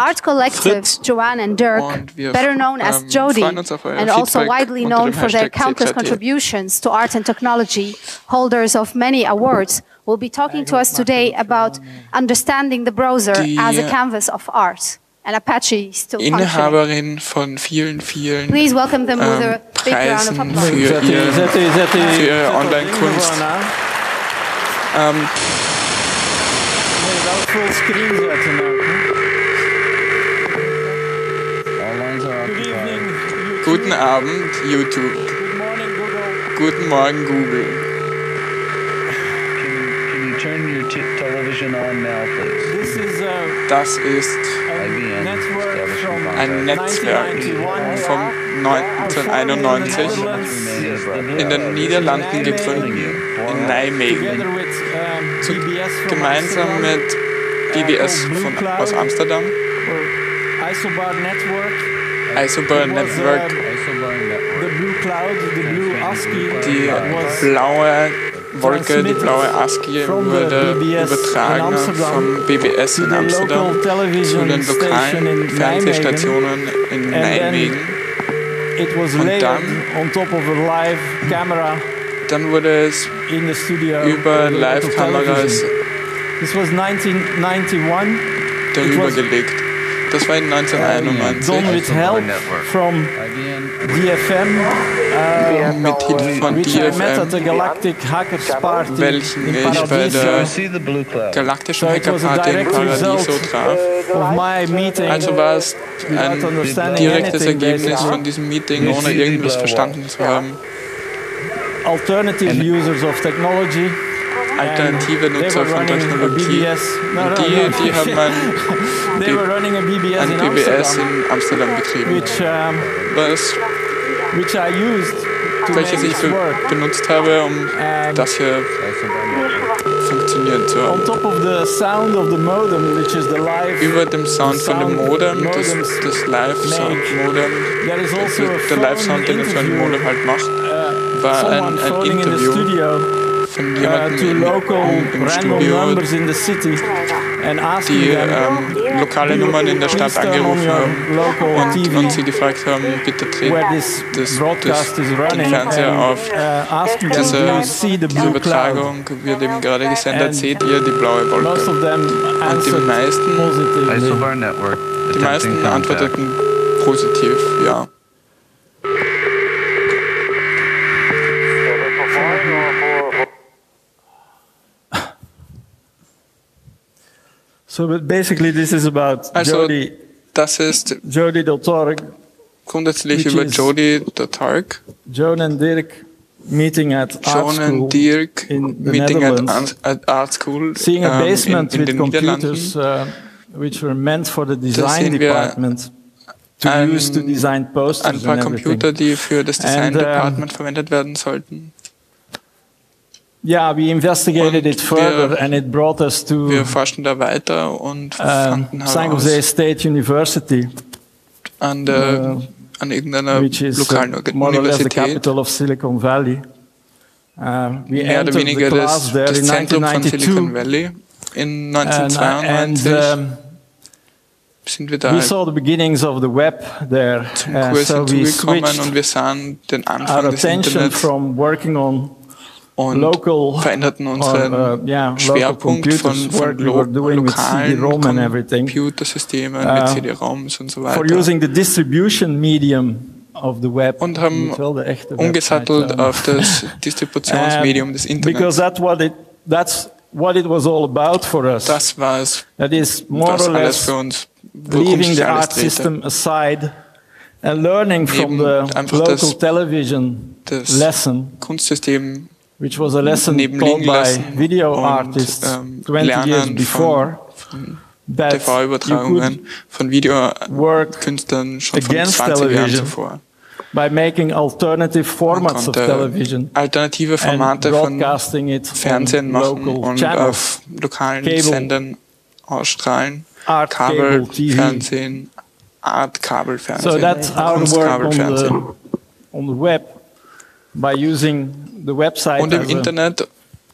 art collective Fritz. Joanne and Dirk, Und wir better known as Jody, freuen uns auf euer and also Feedback widely unter known dem for their Hashtag countless CZT. contributions to art and technology, holders of many awards, will be talking to us today about understanding the browser as a canvas of art. And Apache is still functioning. Inhaberin von vielen Please welcome them with a big round of Preisen applause. für ihre Online-Kunst. Fullscreen zetten ook. Guten Abend, YouTube. Good morning, Google. Guten Morgen, Google. Can you turn your television on now, please? This is Das ist IBM network from ein Netzwerk 1991 vom 1991 in den Niederlanden gegründet, in Nijmegen, together with BBS from gemeinsam Amsterdam, mit BBS aus Amsterdam, or Isobar Network. Isobar It was, Network, the blue cloud, the blue ASCII die was blaue Wolke, die blaue ASCII wurde übertragen vom BBS in Amsterdam zu den lokalen Fernsehstationen in Nijmegen. It was Und layered dann- on top of a live camera Dann wurde es in the studio. über of the Live-Kameras television. This was 1991. darüber gelegt. Das war in Done 1991 with help from DFM, mit Hilfe von which I met at the DFM, Galactic Hackers Party welchen in ich bei Paradiso. der See the blue cloud. galaktischen So it was a Hackerparty in direct Paradiso result traf. of my meeting. Also war es without ein understanding direktes anything, Ergebnis basically. von diesem Meeting, ohne irgendwas verstanden zu haben. Alternative users of technology. Alternative And they Nutzer were von running a Technologie. BBS. No, Und no, die no. haben They were running a BBS ein in BBS Amsterdam, in Amsterdam betrieben, which I used to make welches ich this work. benutzt habe, um das hier funktionieren zu On haben. top of the sound of the modem, which is the live, Über dem Sound von dem Modem, das Live-Sound-Modem, there is also a der phone Live-Sound, den so ein interview, Modem halt macht, war someone ein phoning in the Interview studio von to jemandem local im random Studio, numbers in the city and asking die them lokale Nummern in der Stadt please turn on angerufen your haben local TV und sie gefragt haben, bitte dreht where this broadcast is den running Fernseher and auf. asking them, do you see the Diese blue cloud? Übertragung wird eben gerade gesendet, And seht ihr die blaue Most Wolke. of them answered meisten- positively. Isobar Network. Die meisten attempting contact. antworteten positiv, ja. So, but basically, this is about Also, das ist Jody.org, grundsätzlich which über is- Jody.org, Joan and Dirk meeting at Art John School, and Dirk in the meeting Netherlands. at Art School seeing a basement in with den Niederlanden. computers which were meant for the design sehen wir department to use to design posters Ein paar and Computer, everything. die für das Design And, Department verwendet werden sollten. Yeah, we investigated Und it further and it brought us to Wir forschen da weiter und fanden San Jose heraus, State University, an irgendeiner which is lokalen more or less the Universität, capital of Silicon Valley. We mehr oder entered the weniger class there das in Zentrum von 1992 Silicon Valley. In and 1992 sind wir da we saw the beginnings of the web there. zum Kurs So we hinzugekommen switched und wir sahen den our Anfang des attention Internets from working on und local veränderten or, unseren local Schwerpunkt von computers, work we were doing with lokalen CD-ROM and everything, Computersystemen mit CD-ROMs und so for weiter. using the distribution medium of the web. Und haben Niet wel de echte umgesattelt website, auf das Distributionsmedium des because Internets. that's what it was all about for us. Das war es, That is more was or alles less für uns, worum leaving sich the alles art drehte. system aside and learning from Neben the einfach local das- television das lesson, Kunstsystem which was a lesson nebenliegen taught by lassen video und, artists 20 years Lernen before, von that you TV-Übertragungen could von work Videokünstlern schon von against 20 Jahren television zuvor. by making alternative formats of konnte television alternative and Formate von broadcasting it Fernsehen on machen local und channels. auf lokalen Cable. Sendern ausstrahlen. Art Cable TV. Kabelfernsehen, Art Kabelfernsehen, So that's our work Kunstkabelfernsehen. on the web by using the website Und im as a Internet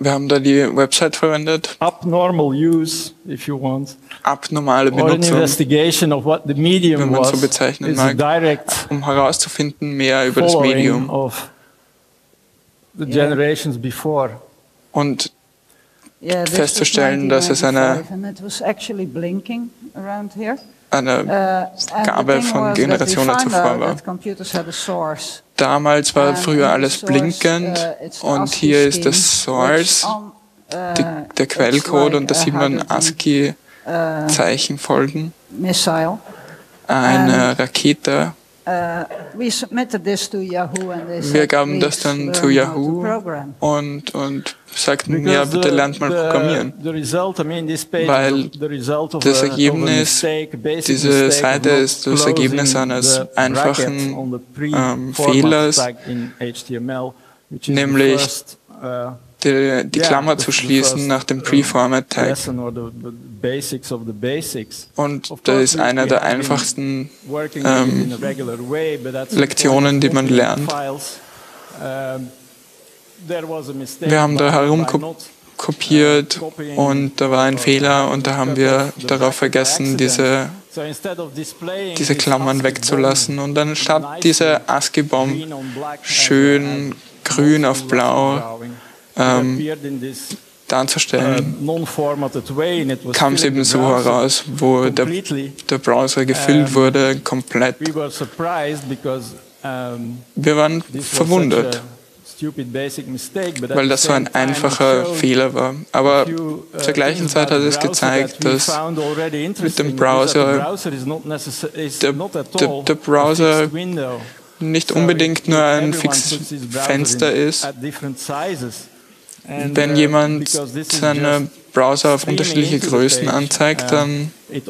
Wir haben da die Website verwendet. Abnormal use, if you want. Abnormale Or an Benutzung, investigation of what the medium wenn man so was, bezeichnen is a mag, direct um herauszufinden mehr über das following Medium. of the generations before. Und Yeah, this festzustellen, was dass es 1995, and it was actually blinking around here. eine And Gabe the thing von was Generationen that we found zuvor out war. that computers had a source. Damals war And früher in alles the source, blinkend it's und ASCII hier ist scheme, das Source, which on, der Quellcode, und da sieht man hydrogen, ASCII-Zeichenfolgen. missile. Eine Rakete. We submitted this to Yahoo and they said, Wir gaben das "Please dann learn zu how to Yahoo program." und sagten, ja, bitte lernt mal programmieren. Weil das Ergebnis, diese Seite ist das Ergebnis eines einfachen Fehlers, nämlich die Klammer zu schließen nach dem Pre-Format-Tag. Und das ist eine der einfachsten Lektionen, die man lernt. Wir haben da herumkopiert und da war ein Fehler und da haben wir darauf vergessen, diese Klammern wegzulassen. Und dann statt diese ASCII-Bomb schön grün auf blau darzustellen, kam es eben so heraus, wo der Browser gefüllt wurde, komplett. Wir waren verwundert, weil das so ein einfacher Fehler war. Aber zur gleichen Zeit hat es gezeigt, dass mit dem Browser der Browser nicht unbedingt nur ein fixes Fenster ist. Wenn jemand seine Browser auf unterschiedliche Größen anzeigt, dann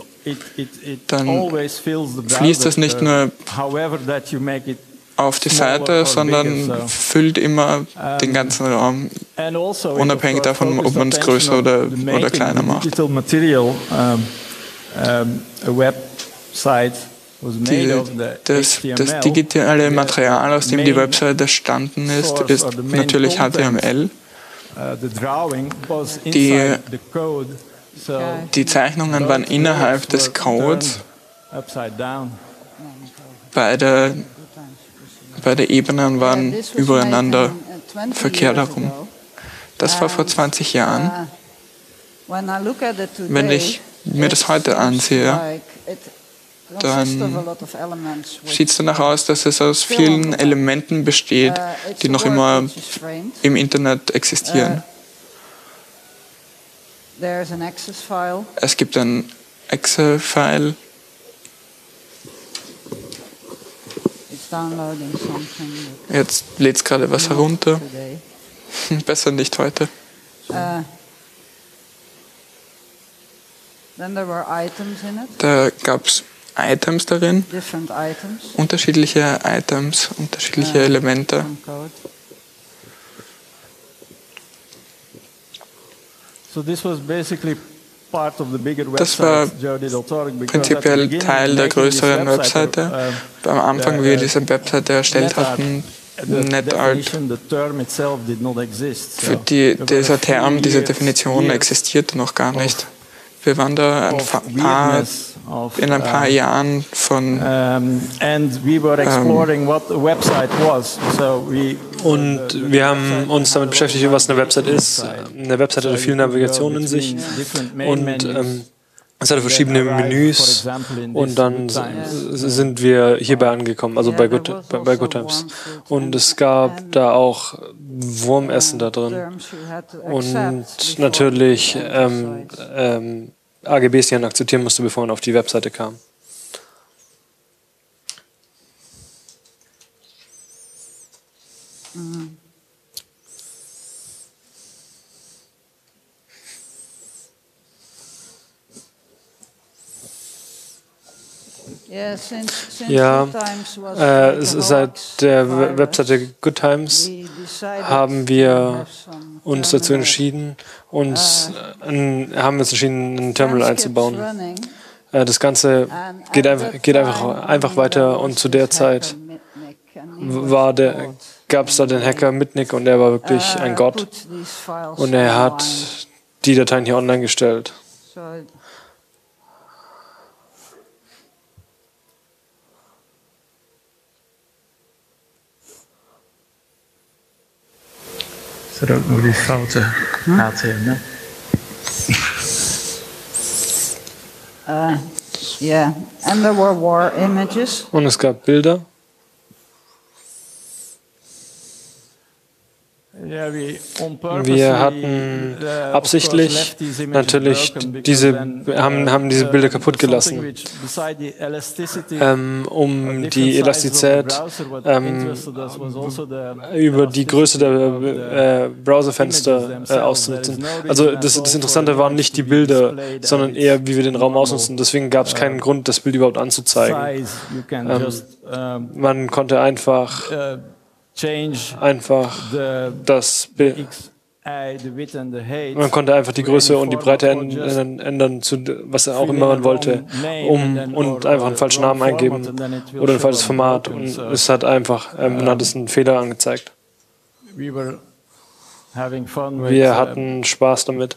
fließt das nicht nur auf die Seite, sondern füllt immer den ganzen Raum, unabhängig davon, ob man es größer oder kleiner macht. Das digitale Material, aus dem die Website entstanden ist natürlich HTML. Die Zeichnungen waren innerhalb des Codes. Beide Ebenen waren übereinander verkehrt herum. Das war vor 20 Jahren. Wenn ich mir das heute ansehe, dann sieht es danach aus, dass es aus vielen Elementen besteht, die noch immer im Internet existieren. Es gibt ein Excel-File. Jetzt lädt es gerade was herunter. Besser nicht heute. Da gab es Items darin, unterschiedliche Items, unterschiedliche Elemente. Das war prinzipiell Teil der größeren Webseite. Am Anfang, wie wir diese Webseite erstellt hatten, NetArt, für dieser Term, diese Definition existierte noch gar nicht. Wir waren da in ein paar Jahren von und wir haben uns damit beschäftigt, was eine Website ist. Eine Website hat viel Navigation in sich und es hatte verschiedene Menüs und dann sind wir hierbei angekommen, also bei GoodTimes. Und es gab da auch Wurmessen da drin und natürlich AGBs, die man akzeptieren musste, bevor man auf die Webseite kam. Ja, seit der Webseite GoodTimes haben wir uns dazu entschieden, ein Terminal einzubauen. Das Ganze geht einfach weiter und zu der Zeit gab es da den Hacker Mitnick und der war wirklich ein Gott. Und er hat die Dateien hier online gestellt. Is er ook nog die foute HTML? Yeah, and there were war images. Und es gab Bilder. Wir hatten absichtlich natürlich haben diese Bilder kaputt gelassen, um die Elastizität über die Größe der Browserfenster auszunutzen. Also das Interessante waren nicht die Bilder, sondern eher, wie wir den Raum ausnutzen. Deswegen gab es keinen Grund, das Bild überhaupt anzuzeigen. Man konnte einfach das Bild. Man konnte einfach die Größe und die Breite ändern, zu was auch immer man wollte, und einfach einen falschen Namen eingeben oder ein falsches Format, und es hat einfach hat es einen Fehler angezeigt. Wir hatten Spaß damit.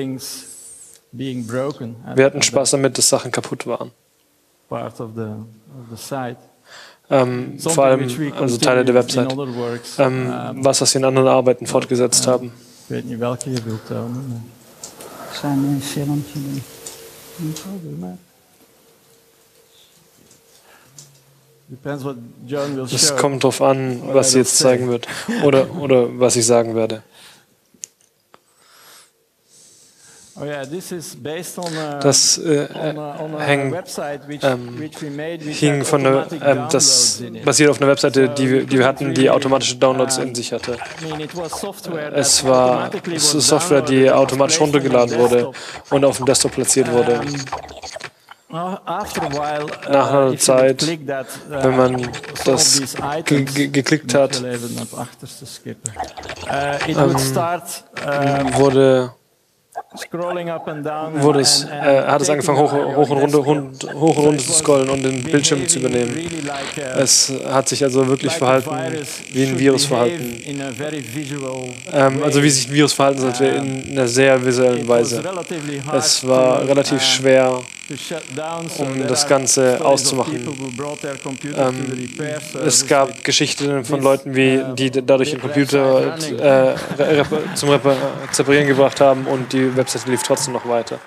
Wir hatten Spaß damit, dass Sachen kaputt waren. Vor allem also Teile der Website, was wir in anderen Arbeiten fortgesetzt haben. Ik weet niet welke je wilt tonen. Ik zou een filmpje doen. Es kommt darauf an, was sie jetzt zeigen wird oder was ich sagen werde. Das hing von das basiert auf einer Webseite, die wir hatten, die automatische Downloads in sich hatte. Es war Software, die automatisch runtergeladen wurde und auf dem Desktop platziert wurde. Nach einer Zeit, wenn man das geklickt hat, hat es angefangen, hoch und runter zu scrollen und den Bildschirm zu übernehmen. Es hat sich also wirklich verhalten, wie ein Virus verhalten. Also wie sich ein Virus verhalten sollte, in einer sehr visuellen Weise. Es war relativ schwer, um das Ganze auszumachen. Es gab Geschichten von Leuten, die dadurch den Computer zum Reparieren gebracht haben, und die Webseite lief trotzdem noch weiter.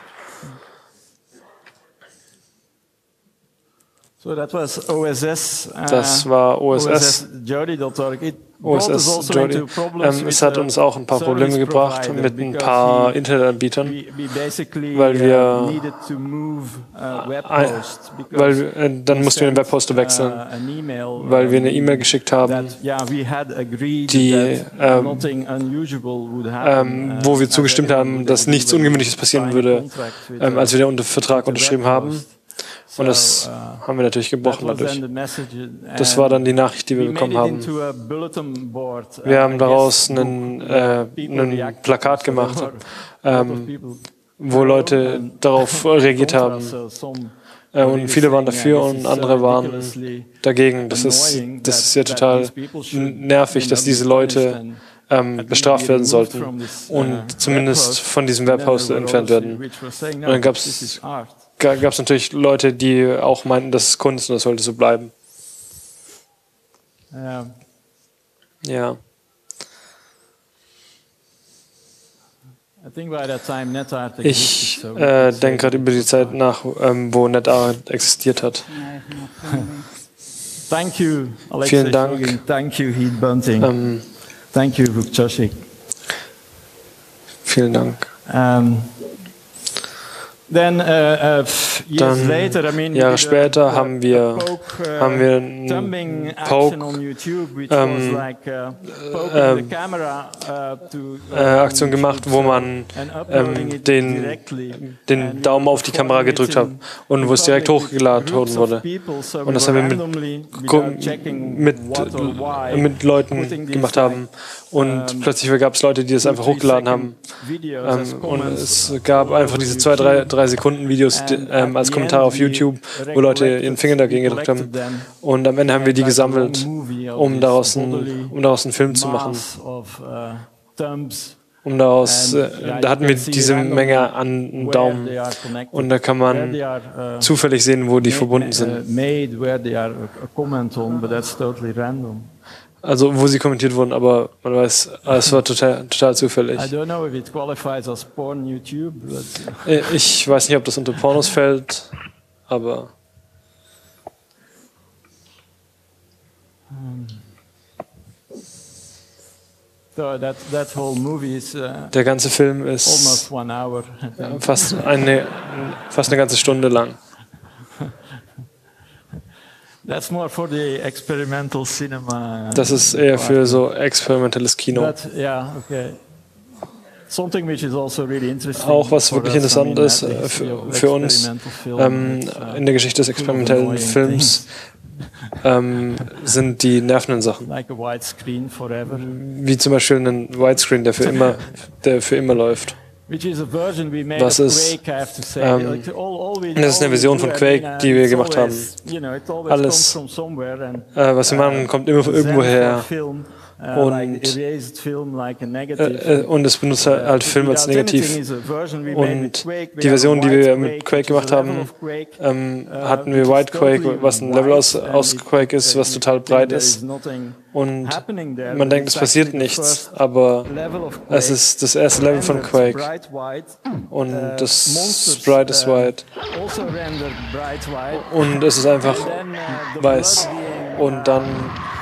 Das war OSS Jody. Es hat uns auch ein paar Probleme gebracht mit ein paar Internetanbietern, dann mussten wir den Webhoster wechseln, weil wir eine E-Mail geschickt haben, wo wir zugestimmt haben, dass nichts Ungewöhnliches passieren würde, als wir den Vertrag unterschrieben haben. Und das haben wir natürlich gebrochen dadurch. Das war dann die Nachricht, die wir bekommen haben. Wir haben daraus ein Plakat gemacht, wo Leute darauf reagiert haben. Und viele waren dafür und andere waren dagegen. Das ist ja total nervig, dass diese Leute bestraft werden sollten und zumindest von diesem Webhoster entfernt werden. Und dann gab es natürlich Leute, die auch meinten, das ist Kunst und das sollte so bleiben. Ja. Ich denke gerade über die Zeit nach, wo NetArt existiert hat. Vielen Dank. Thank you, Vukcosik. Vielen Dank. Dann Jahre später haben wir eine Aktion gemacht, wo man den Daumen auf die Kamera gedrückt hat und wo es direkt hochgeladen wurde. Und das haben wir mit Leuten gemacht haben. Und plötzlich gab es Leute, die das einfach hochgeladen haben. Und es gab einfach diese 2, 3 3-Sekunden-Videos als Kommentare auf YouTube, wo Leute ihren Finger dagegen gedrückt haben. Und am Ende haben wir die gesammelt, um daraus einen Film zu machen. Da hatten wir diese Menge an Daumen. Und da kann man zufällig sehen, wo die verbunden sind. Also wo sie kommentiert wurden, aber man weiß, es war total zufällig. Ich weiß nicht, ob das unter Pornos fällt, aber... Der ganze Film ist fast eine ganze Stunde lang. Das ist eher für so experimentelles Kino. Auch was wirklich interessant ist für uns in der Geschichte des experimentellen Films, sind die nervenden Sachen. Wie zum Beispiel ein Widescreen, der für immer läuft. Das ist eine Version von Quake, die wir gemacht haben. Alles, was wir machen, kommt immer von irgendwo her. Und es benutzt halt Film als negativ. Und die Version, die wir mit Quake gemacht haben, hatten wir White Quake, was ein Level aus Quake ist, was total breit ist. Und man denkt, es passiert nichts, aber es ist das erste Level von Quake. Und das Sprite ist white. Und es ist einfach weiß. Und dann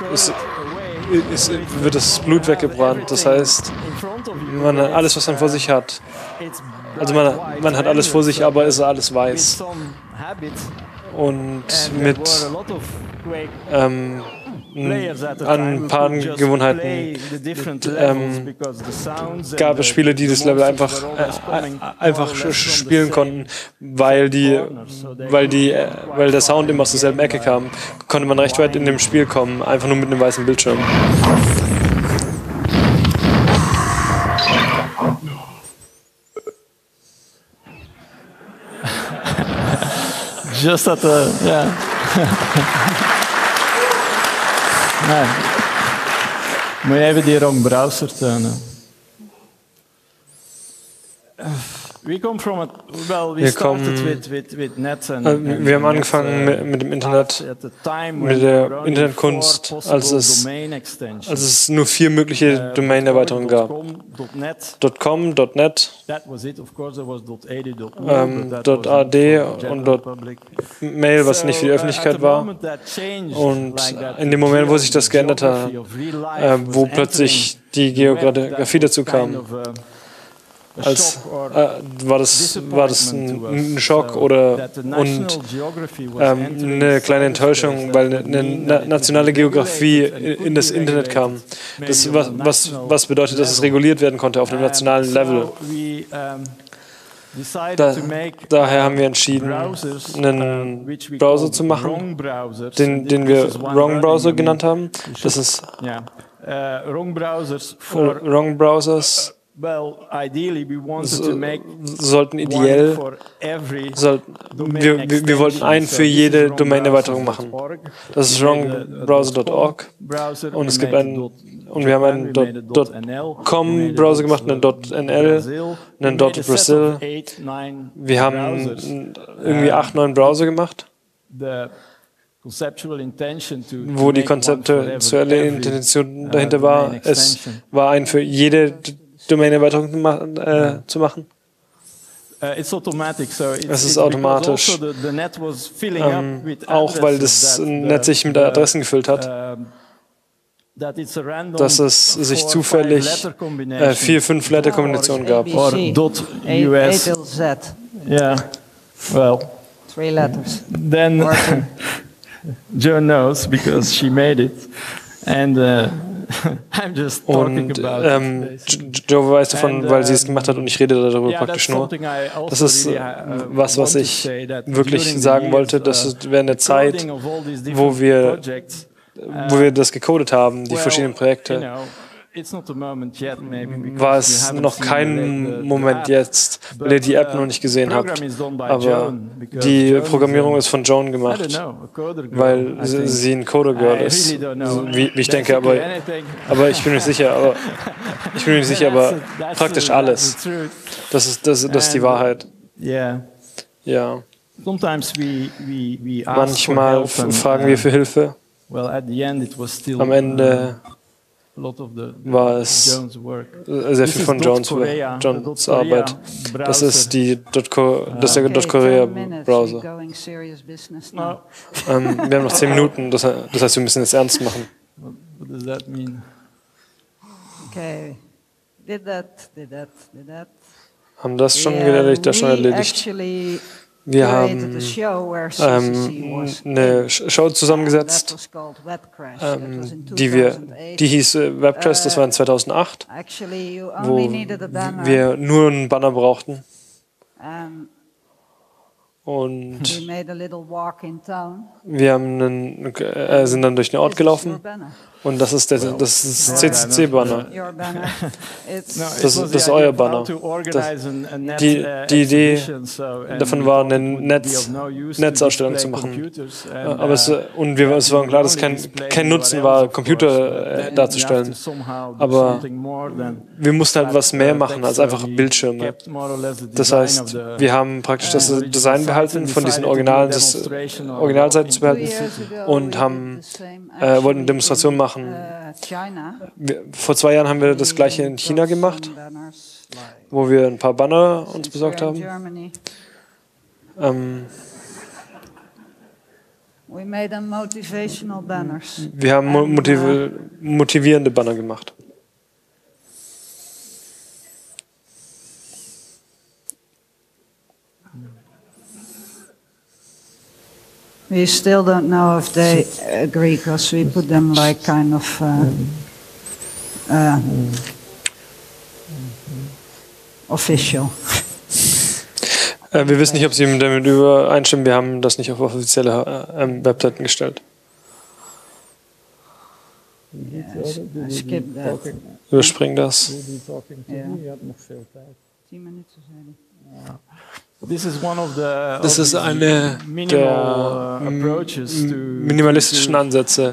wird das Blut weggebrannt. Das heißt, man hat alles, was man vor sich hat. Also man hat alles vor sich, aber es ist alles weiß. Und mit an ein paar Gewohnheiten gab es Spiele, die das Level einfach spielen konnten, weil der Sound immer aus derselben Ecke kam, konnte man recht weit in dem Spiel kommen, einfach nur mit einem weißen Bildschirm. Just at the, yeah. Nee. Moet je even die wrong browser tonen. We haben angefangen mit dem Internet, mit der Internetkunst, als es nur 4 mögliche Domain-Erweiterungen gab. .com, .net, .ad und .mail, was nicht für die Öffentlichkeit war. Und in dem Moment, wo sich das geändert hat, wo plötzlich die Geografie dazu kam, war das ein Schock und eine kleine Enttäuschung, weil eine nationale Geografie in das Internet kam. Das, was bedeutet, dass es reguliert werden konnte auf einem nationalen Level. Daher haben wir entschieden, einen Browser zu machen, den wir Wrong Browser genannt haben. Das ist Wrong Browsers. Sollten ideell, wir wollten einen für jede Domain-Erweiterung machen. Das ist wrongbrowser.org und wir haben einen .com-Browser gemacht, einen .nl, einen .brazil. Wir haben irgendwie 8, 9 Browser gemacht, wo die konzeptuelle Intention dahinter war, es war ein für jede Domain-Erweiterung zu machen. Es ist automatisch, auch weil das Netz sich mit Adressen gefüllt hat, dass es sich zufällig 4, 5 Letterkombinationen gab. .us. Yeah, well, 3 letters. Then Joe knows because she made it, and I'm just talking about Joe weiß davon, weil sie es gemacht hat und ich rede darüber praktisch nur. Das ist was ich wirklich sagen wollte. Das wäre eine Zeit, wo wir das gecodet haben, die verschiedenen Projekte. war es noch kein Moment jetzt, weil ihr die App noch nicht gesehen habt. Aber die Programmierung ist von Joan gemacht, weil sie ein Coder-Girl ist, wie ich denke. Aber ich bin mir nicht sicher. Aber praktisch alles. Das ist die Wahrheit. Ja. Manchmal fragen wir für Hilfe. Am Ende war es sehr viel von Johns Arbeit. Das ist der .Korea-Browser. Wir haben noch 10 Minuten, das heißt, wir müssen es ernst machen. Haben das schon erledigt? Das schon erledigt. Wir haben eine Show zusammengesetzt, die hieß Webcrest, das war in 2008, wo wir nur einen Banner brauchten. Und wir haben sind dann durch den Ort gelaufen. Und das ist CCC-Banner. Das ist euer Banner. Die Idee davon war, eine Netzausstellung zu machen. Es war klar, dass kein Nutzen war, Computer darzustellen. Aber wir mussten halt was mehr machen als einfach Bildschirme. Das heißt, wir haben praktisch das Design behalten, von diesen Originalseiten zu behalten und wollten eine Demonstration machen. Vor 2 Jahren haben wir das gleiche in China gemacht, wo wir ein paar Banner uns besorgt haben. Wir haben motivierende Banner gemacht. We still don't know if they agree, because we put them like kind of official. Wir wissen nicht, ob sie damit übereinstimmen. Wir haben das nicht auf offizielle Webseiten gestellt. Yes, skip that. Überspringen das. Yeah. 10 Minuten, zei hij. Das ist eine der minimalistischen Ansätze.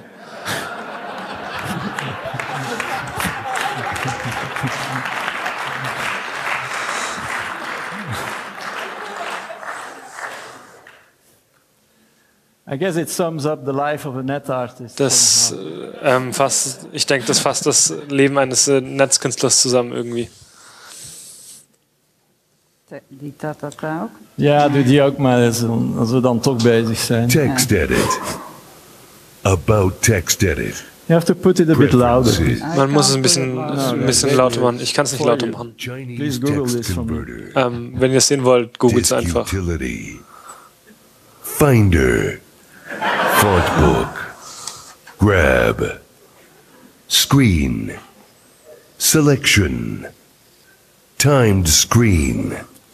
Ich denke, das fasst das Leben eines Netzkünstlers zusammen irgendwie. Die Tata ook? Ja, doe die ook maar eens, als we dan toch bezig zijn. Text edit. About text edit. You have to put it a bit louder. Man muss es ein bisschen lauter machen. Ich kann es nicht lauter machen. Please Google this for me. Wenn ihr es sehen wollt, googelt es einfach. Utility. Finder. Fontbook. Grab. Screen. Selection. Timed screen.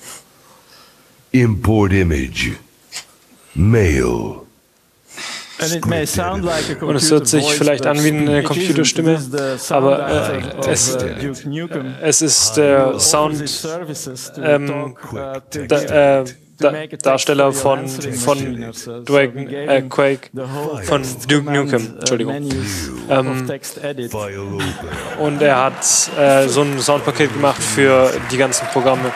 Import image. Mail. Und es hört sich vielleicht an wie eine Computerstimme, aber es ist der Darsteller von Duke Nukem, Entschuldigung. Und er hat so ein Soundpaket gemacht für die ganzen Programme.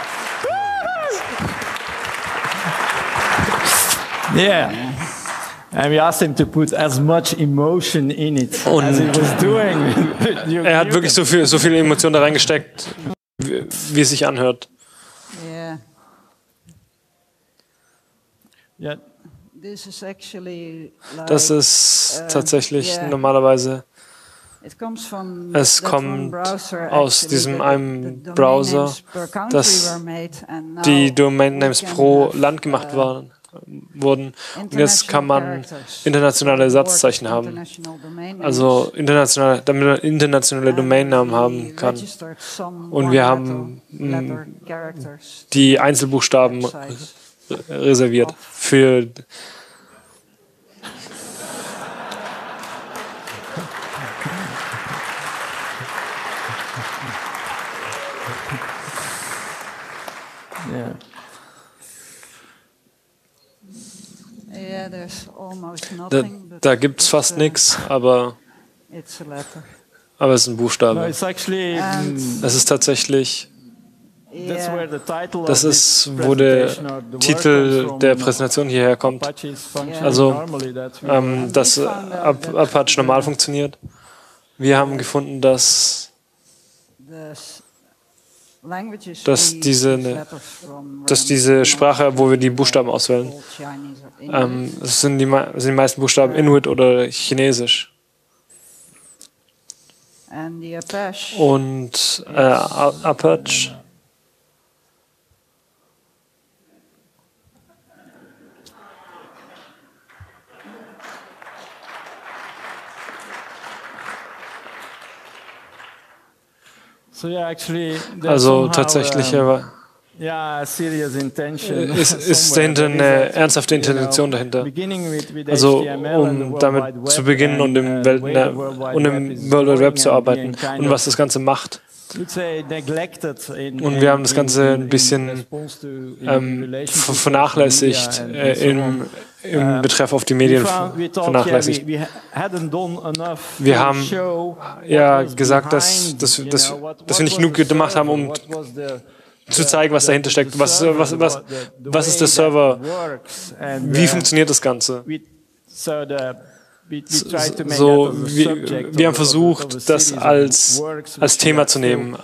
Yeah. And we asked him to put as much emotion in it as he was doing. Er hat wirklich so viel Emotion da reingesteckt, wie es sich anhört. Yeah. Das ist tatsächlich normalerweise. Es kommt aus diesem einen Browser, dass die Domain Names pro Land gemacht wurden. Und jetzt kann man internationale Satzzeichen haben. Also damit man internationale Domainnamen haben kann. Und wir haben die Einzelbuchstaben reserviert für Da gibt es fast nichts, aber es ist ein Buchstabe. Es ist tatsächlich, das ist, wo der Titel der Präsentation hierher kommt. Also, dass Apache normal funktioniert. Wir haben gefunden, dass diese Sprache, wo wir die Buchstaben auswählen, das sind die meisten Buchstaben Inuit oder Chinesisch. Und Apache also tatsächlich ist dahinter eine ernsthafte Intention dahinter. Also um damit zu beginnen und im World Wide Web zu arbeiten und was das Ganze macht. Und wir haben das Ganze ein bisschen vernachlässigt, im Betreff auf die Medien vernachlässigt. Wir haben ja gesagt, dass wir nicht genug gemacht haben, um zu zeigen, was dahinter steckt. Was ist der Server? Wie funktioniert das Ganze? Wir haben versucht, das als Thema zu nehmen,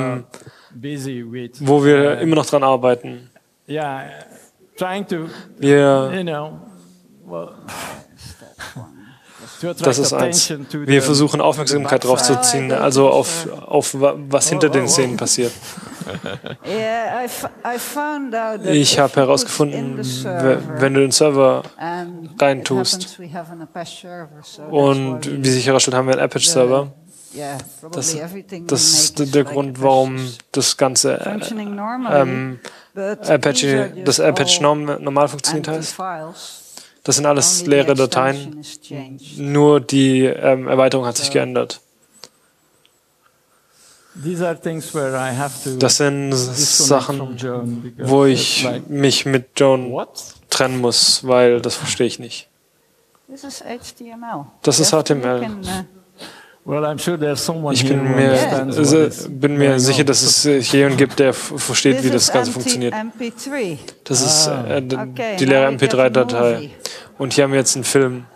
wo wir immer noch dran arbeiten. Das ist eins. Wir versuchen Aufmerksamkeit darauf zu ziehen, also auf was hinter den Szenen passiert. Ich habe herausgefunden, wenn du den Server reintust und wie sich herausstellt, haben wir einen Apache-Server. Das ist der Grund, warum das Ganze Apache normal funktioniert heißt. Das sind alles leere Dateien, nur die Erweiterung hat sich geändert. Das sind Sachen, wo ich mich mit Joan trennen muss, weil das verstehe ich nicht. Das ist HTML. Ich bin mir sicher, dass es jemanden gibt, der versteht, wie das Ganze funktioniert. Das ist die leere MP3-Datei. Und hier haben wir jetzt einen Film.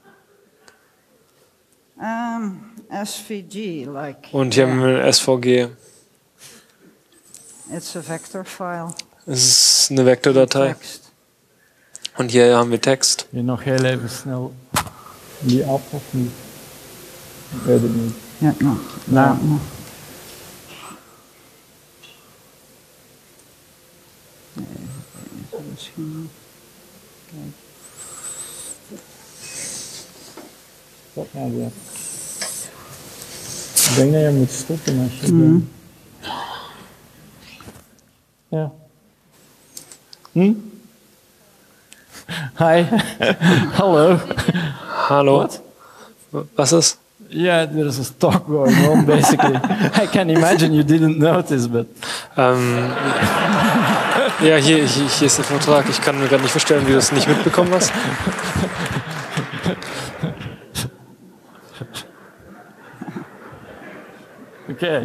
Und hier haben wir ein SVG. Es ist eine Vektordatei. Und hier haben wir Text. Noch heel even snel die af of niet? Ik weet het niet. Ja, nog. Laat nog. Misschien. Kijk. Wat nou weer? Ik denk dat je moet stoppen als je... Ja. Hi. Hallo. Hallo. What? Was ist? Yeah, there's a talk going on, basically. I can imagine you didn't notice, but... Ja, hier ist der Vortrag. Ich kann mir gerade nicht vorstellen, wie du das nicht mitbekommen hast. Okay.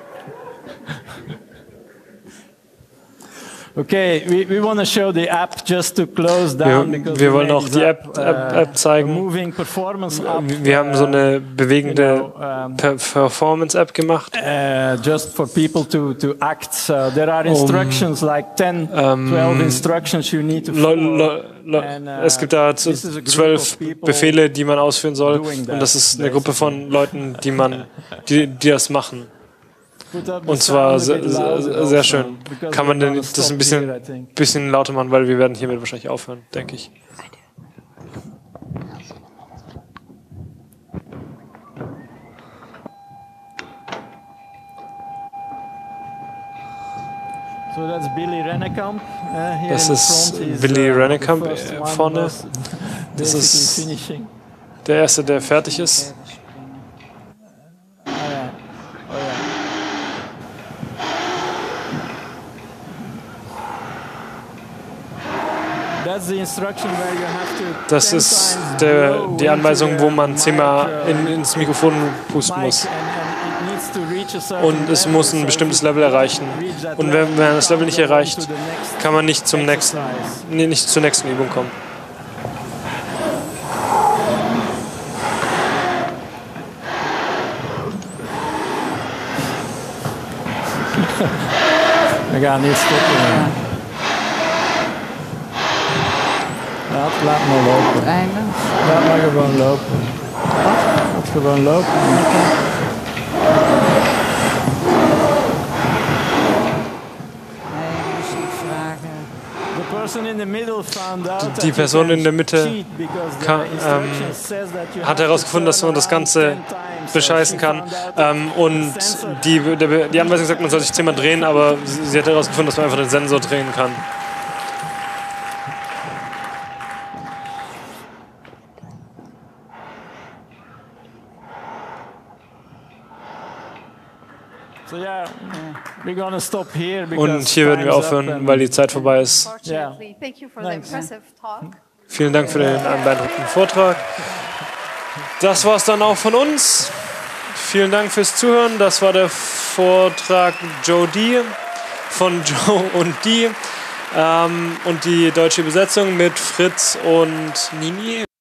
Okay, we want to show the app just to close down. Wir wollen auch die App zeigen. Wir haben so eine bewegende Performance-App gemacht. Just for people to act. So there are instructions like 10, 12 instructions you need to follow. Es gibt da 12 Befehle, die man ausführen soll. Und das ist eine Gruppe von Leuten, die das machen. Und zwar sehr schön. Kann man denn das ein bisschen lauter machen, weil wir werden hiermit wahrscheinlich aufhören, denke ich. Das ist Billy Rennekamp vorne. Das ist der Erste, der fertig ist. Das ist die Anweisung, wo man 10-mal ins Mikrofon pusten muss. Und es muss ein bestimmtes Level erreichen. Und wenn man das Level nicht erreicht, kann man nicht zur nächsten Übung kommen. We gaan niet stoppen. Laat maar lopen. Het einde. Laat maar gewoon lopen. Laat gewoon lopen. Die Person in der Mitte hat herausgefunden, dass man das Ganze bescheißen kann. Und die Anweisung sagt, man soll sich 10-mal drehen, aber sie hat herausgefunden, dass man einfach den Sensor drehen kann. Und hier werden wir aufhören, weil die Zeit vorbei ist. Vielen Dank für den beeindruckenden Vortrag. Das war es dann auch von uns. Vielen Dank fürs Zuhören. Das war der Vortrag Joe D. von Joe und D. Und die deutsche Übersetzung mit Fritz und Nini.